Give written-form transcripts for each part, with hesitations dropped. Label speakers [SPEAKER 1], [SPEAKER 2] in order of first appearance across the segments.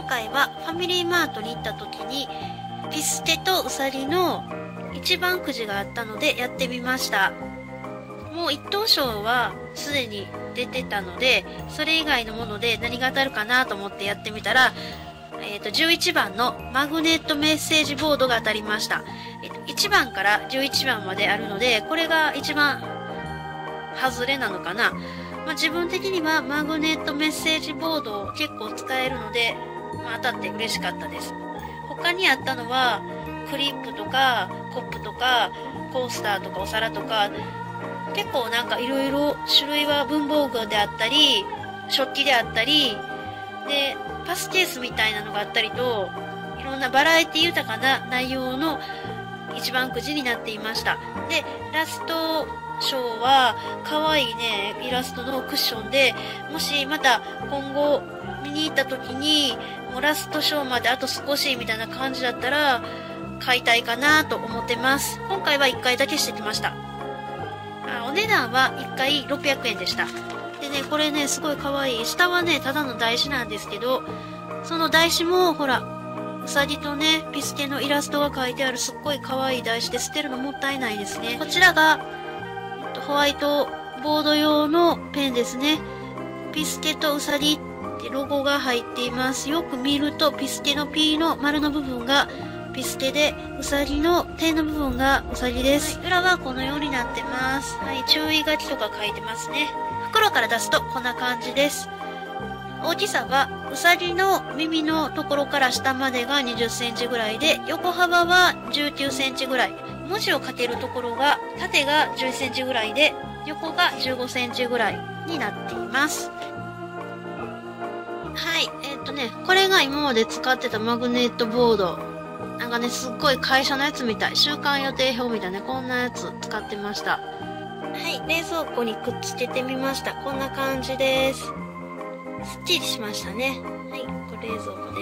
[SPEAKER 1] 回はファミリーマートに行った時にピスケとウサギの一番くじがあったのでやってみました。もう一等賞はすでに出てたので、それ以外のもので何が当たるかなと思ってやってみたら、11番のマグネットメッセージボードが当たりました。1番から11番まであるので、これが一番外れなのかな。自分的にはマグネットメッセージボードを結構使えるので、当たって嬉しかったです。他にあったのはクリップとかコップとかコースターとかお皿とか、結構なんかいろいろ種類は文房具であったり食器であったりで、パスケースみたいなのがあったりと、いろんなバラエティ豊かな内容の一番くじになっていました。で、ラスト賞は可愛いねイラストのクッションで、もしまた今後見に行った時にもうラスト賞まであと少しみたいな感じだったら買いたいかなと思ってます。今回は1回だけしてきました。お値段は1回600円でした。でね、これねすごい可愛い。下はねただの台紙なんですけど、その台紙もほらうさぎとねピスケのイラストが描いてあるすっごい可愛い台紙で、捨てるのもったいないですね。こちらがホワイトボード用のペンですね。ピスケとウサギってロゴが入っています。よく見るとピスケの P の丸の部分がピスケで、ウサギの点の部分がウサギです。裏はこのようになってます。はい、注意書きとか書いてますね。袋から出すとこんな感じです。大きさはウサギの耳のところから下までが20センチぐらいで、横幅は19センチぐらい。文字を書けるところが縦が10センチぐらいで、横が15センチぐらいになっています。はい、これが今まで使ってたマグネットボード。なんかね、すっごい会社のやつみたい。週間予定表みたいな、こんなやつ使ってました。はい、冷蔵庫にくっつけてみました。こんな感じです。すっきりしましたね。はい、これ冷蔵庫です。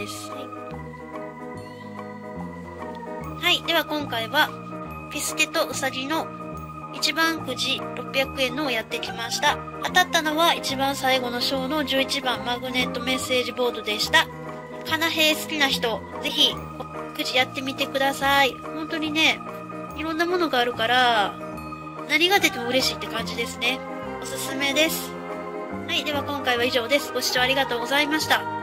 [SPEAKER 1] はい、では今回はピスケとウサギの一番くじ600円のをやってきました。当たったのは一番最後の章の11番マグネットメッセージボードでした。カナヘイ好きな人、ぜひくじやってみてください。本当にね、いろんなものがあるから何が出ても嬉しいって感じですね。おすすめです。はい、では今回は以上です。ご視聴ありがとうございました。